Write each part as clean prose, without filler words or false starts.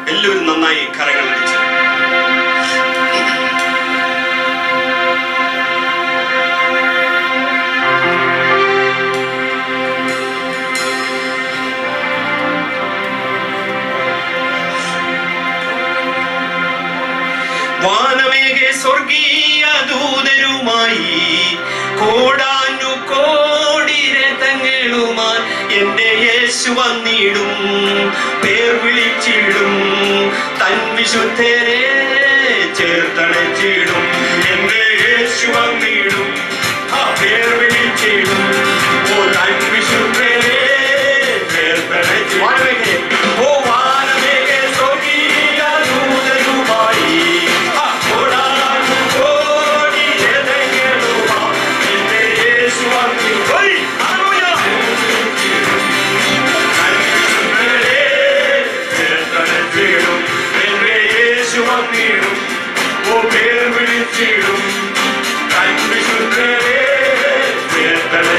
എല്ലാവരും നന്നായി കരങ്ങൾ അടിച്ച് വാനമേഘെ സ്വർഗീയ ദൂതരുമായി കോടാനു കോടി രഥങ്ങളുമായി എന്റെ യേശു വന്നിടും, പേർ വിളിച്ചിടും, തൻ വിശുദ്ധരെ ചേർത്തണച്ചിടും. എന്റെ യേശു വന്നിടും, ആ പേർ വിളിച്ചിടും, ഓ തൻ വിശുദ്ധരെ ചേർത്തണച്ചിടും. ഓ വാനമേഘെ സ്വർഗീയ ദൂതരുമായി ും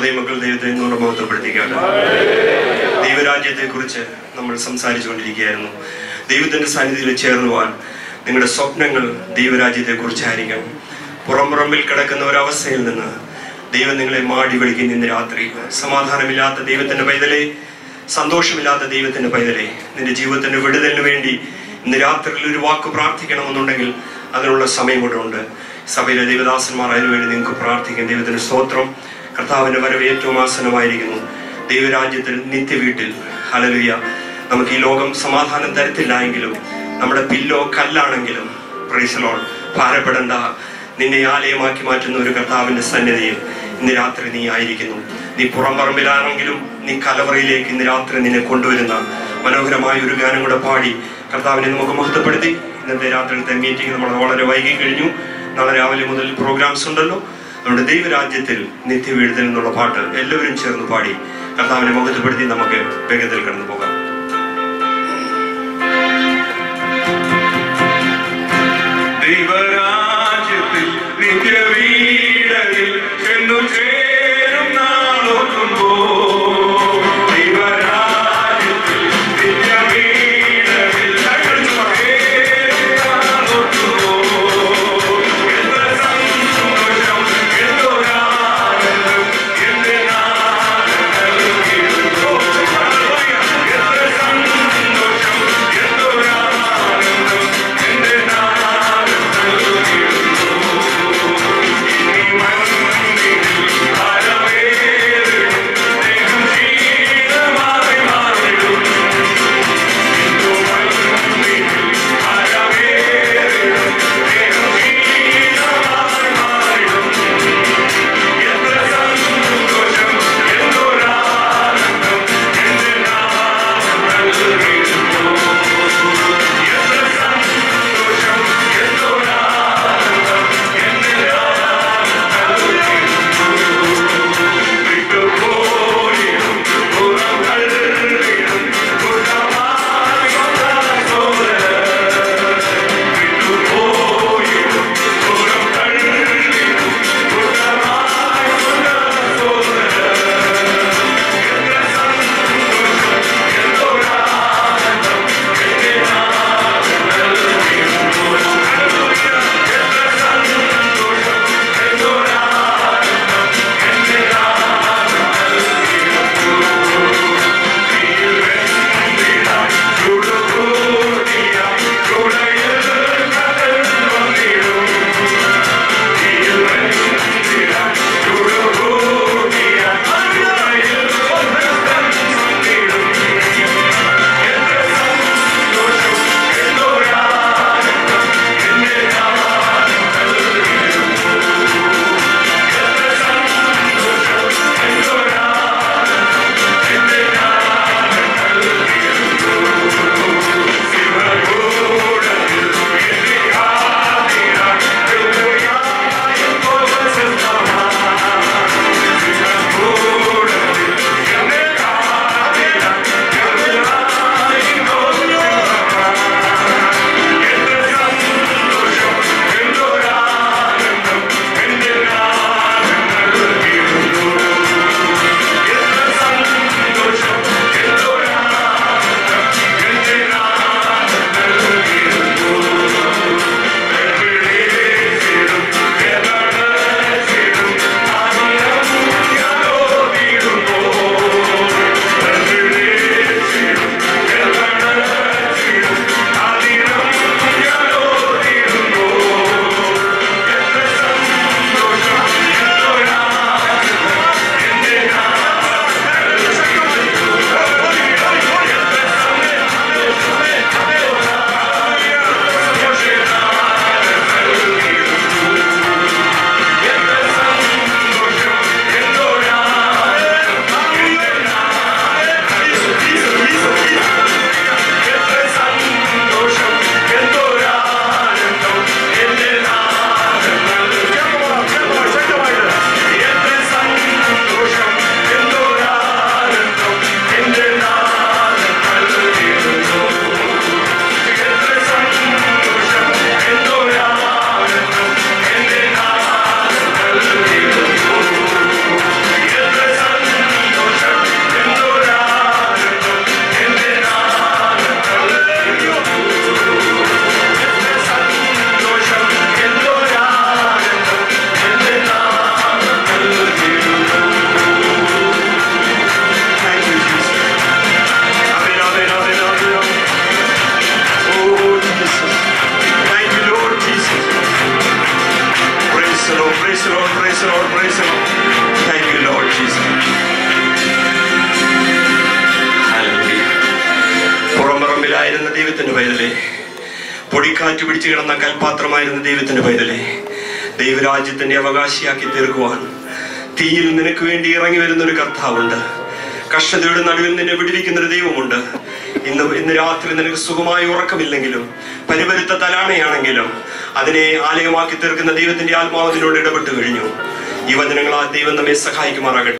ദൈവമക്കൾ ദൈവത്തെ എന്നോട് മഹത്വപ്പെടുത്തിക്കാട്ടെ. ദൈവരാജ്യത്തെ കുറിച്ച് നമ്മൾ സംസാരിച്ചു കൊണ്ടിരിക്കുകയായിരുന്നു. ദൈവത്തിന്റെ സന്നിധിയിൽ ചേർന്നുവാൻ നിങ്ങളുടെ സ്വപ്നങ്ങൾ ദൈവരാജ്യത്തെ കുറിച്ചായിരിക്കണം. പുറംപുറമ്പിൽ കിടക്കുന്ന ഒരവസ്ഥയിൽ നിന്ന് ദൈവം നിങ്ങളെ മാടി വിളിക്കുന്ന ഇന്ന് രാത്രി. സമാധാനമില്ലാത്ത ദൈവത്തിന്റെ പൈതലേ, സന്തോഷമില്ലാത്ത ദൈവത്തിന്റെ പൈതലേ, നിന്റെ ജീവിതത്തിന്റെ വിടുതലിന് വേണ്ടി ഇന്ന് രാത്രിയിൽ ഒരു വാക്ക് പ്രാർത്ഥിക്കണമെന്നുണ്ടെങ്കിൽ അതിനുള്ള സമയം കൂടെ ഉണ്ട്. സഭയിലെ ദൈവദാസന്മാർ അതിനുവേണ്ടി നിങ്ങൾക്ക് പ്രാർത്ഥിക്കും. ദൈവത്തിന് സ്തോത്രം. കർത്താവിന്റെ വരവ് ഏറ്റവും ആസന്നമായിരിക്കുന്നു. ദൈവരാജ്യത്തിൽ നിത്യവീട്ടിൽ ഹല്ലേലൂയ. നമുക്ക് ഈ ലോകം സമാധാനം തരത്തില്ല എങ്കിലും നമ്മുടെ പില്ലോ കല്ലാണെങ്കിലും പ്രൈസ് ദി ലോർഡ്, ഭാരപ്പെടേണ്ട. നിന്നെ ആലയമാക്കി മാറ്റുന്ന ഒരു കർത്താവിന്റെ സന്നിധിയിൽ ഇന്ന് രാത്രി നീ ആയിരിക്കുന്നു. നീ പുറംപറമ്പിലാണെങ്കിലും നീ കലവറയിലേക്ക് ഇന്ന് രാത്രി നിന്നെ കൊണ്ടുവരുന്ന മനോഹരമായ ഒരു ഗാനം കൂടെ പാടി കർത്താവിനെ നമുക്ക് മഹത്വപ്പെടുത്തി ഇന്നത്തെ രാത്രിയിലത്തെ മീറ്റിംഗ് നമ്മൾ വളരെ വൈകി കഴിഞ്ഞു. നാളെ രാവിലെ മുതൽ പ്രോഗ്രാംസ് ഉണ്ടല്ലോ. നമ്മുടെ ദൈവരാജ്യത്തിൽ നിത്യവീഴുതൽ എന്നുള്ള പാട്ട് എല്ലാവരും ചേർന്ന് പാടി കർത്താവിനെ മഹത്വപ്പെടുത്തി നമുക്ക് വേഗത്തിൽ കടന്നു പോകാം. ദൈവരാജ്യത്തിൽ നിത്യവീടലിൽ ചെന്നു ചേരും നാളോർക്കുമ്പോ ദൈവരാജ്യത്തിൽ നിത്യവീടലിൽ ചെന്നു ചേരും നാളോർക്കുമ്പോ എത്ര സന്തോഷം, എന്തൊരാനന്ദം, എന്റെ നാളുകൾ കേൾക്കോ. എത്ര പൊടിക്കാറ്റ് പിടിച്ചു കിടന്ന കൽപാത്രമായിരുന്ന ദൈവത്തിന്റെ പൈതലെ, ദൈവരാജ്യത്തിന്റെ അവകാശിയാക്കി തീർക്കുവാൻ തീയിൽ നിനക്ക് വേണ്ടി ഇറങ്ങി വരുന്ന ഒരു കർത്താവുണ്ട്. കഷ്ടതയുടെ നടുവിൽ നിന്നെ വിടിവിക്കുന്ന ഒരു ദൈവമുണ്ട്. ഇന്ന് രാത്രി നിനക്ക് സുഖമായി ഉറക്കമില്ലെങ്കിലും, പരിപരുത്ത തലാണയാണെങ്കിലും, അതിനെ ആലയമാക്കി തീർക്കുന്ന ദൈവത്തിന്റെ ആത്മാവിനോട് ഇടപെട്ട് കഴിഞ്ഞു. ഈ വചനങ്ങൾ ആ ദൈവം നമ്മെ സഹായിക്കുമാറാകട്ടെ.